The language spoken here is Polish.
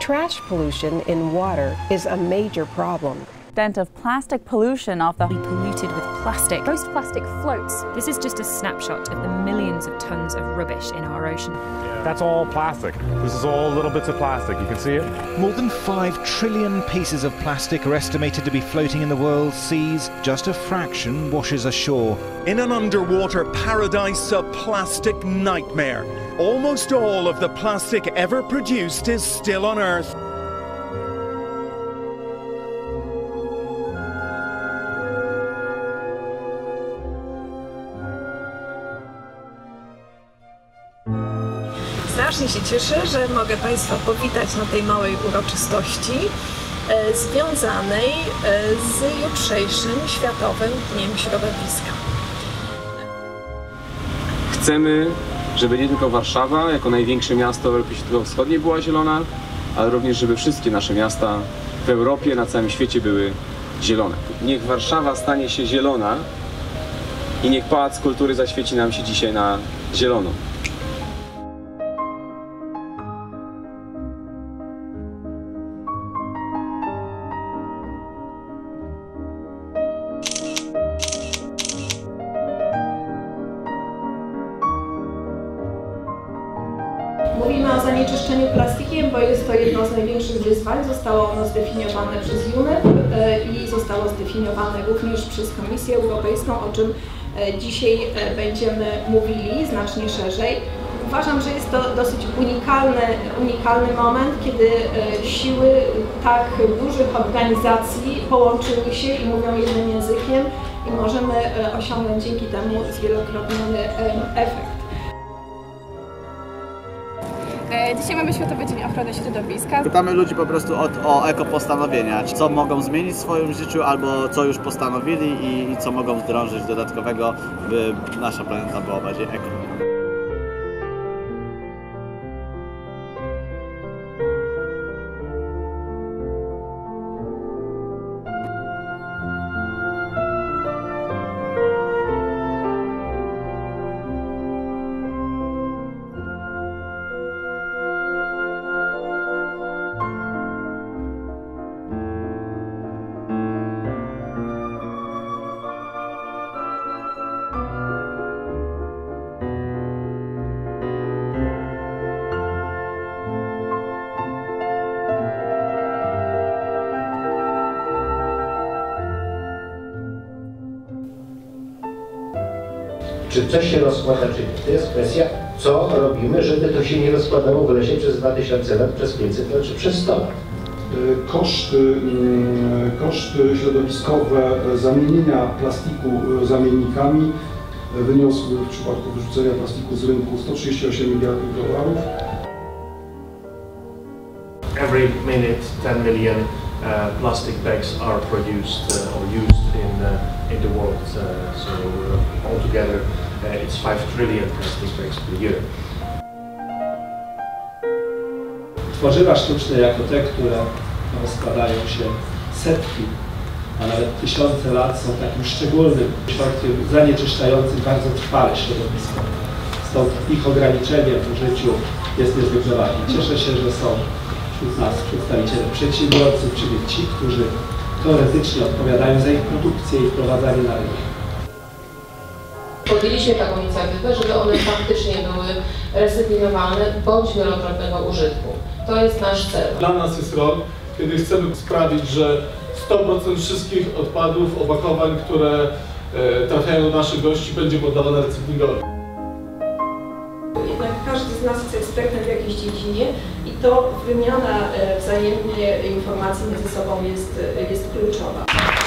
Trash pollution in water is a major problem. Extent of plastic pollution of the polluted with plastic. Most plastic floats. This is just a snapshot of the millions of tons of rubbish in our ocean. That's all plastic. This is all little bits of plastic. You can see it. More than 5 trillion pieces of plastic are estimated to be floating in the world's seas. Just a fraction washes ashore. In an underwater paradise, a plastic nightmare. Almost all of the plastic ever produced is still on Earth. Strasznie się cieszę, że mogę Państwa powitać na tej małej uroczystości związanej z jutrzejszym Światowym Dniem Środowiska. Chcemy, żeby nie tylko Warszawa, jako największe miasto w Europie Środkowo-Wschodniej była zielona, ale również, żeby wszystkie nasze miasta w Europie, na całym świecie były zielone. Niech Warszawa stanie się zielona i niech Pałac Kultury zaświeci nam się dzisiaj na zielono. Mówimy o zanieczyszczeniu plastikiem, bo jest to jedno z największych wyzwań. Zostało ono zdefiniowane przez UNEP i zostało zdefiniowane również przez Komisję Europejską, o czym dzisiaj będziemy mówili znacznie szerzej. Uważam, że jest to dosyć unikalny moment, kiedy siły tak dużych organizacji połączyły się i mówią jednym językiem i możemy osiągnąć dzięki temu zwielokrotniony efekt. Dzisiaj mamy Światowy Dzień Ochrony Środowiska. Pytamy ludzi po prostu o ekopostanowienia, co mogą zmienić w swoim życiu albo co już postanowili i co mogą wdrożyć dodatkowego, by nasza planeta była bardziej eko. Czy coś się rozkłada, czy nie? To jest kwestia, co robimy, żeby to się nie rozkładało w lesie przez 2000 lat, przez 500 lat, czy przez 100 lat. Koszty środowiskowe zamienienia plastiku zamiennikami wyniosły w przypadku wyrzucenia plastiku z rynku 138 miliardów dolarów. Every minute 10 million plastic bags are produced or used in the world. So altogether it's 5 trillion plastic bags per year. Tworzywa sztuczne jako te, które rozkładają się setki, a nawet tysiące lat, są takim szczególnym środkiem zanieczyszczającym bardzo trwale środowisko. Stąd ich ograniczenie w życiu jest niezwykle ważne. Cieszę się, że są wśród nas przedstawiciele przedsiębiorców, czyli ci, którzy teoretycznie odpowiadają za ich produkcję i wprowadzanie na rynek. Podjęliśmy taką inicjatywę, żeby one faktycznie były recyklinowalne bądź wielokrotnego użytku. To jest nasz cel. Dla nas jest rok, kiedy chcemy sprawić, że 100% wszystkich odpadów, opakowań, które trafiają do naszych gości, będzie poddawane recyklingowi. Jednak każdy z nas jest ekspertem w jakiejś dziedzinie i to wymiana wzajemnie informacji między sobą jest kluczowa.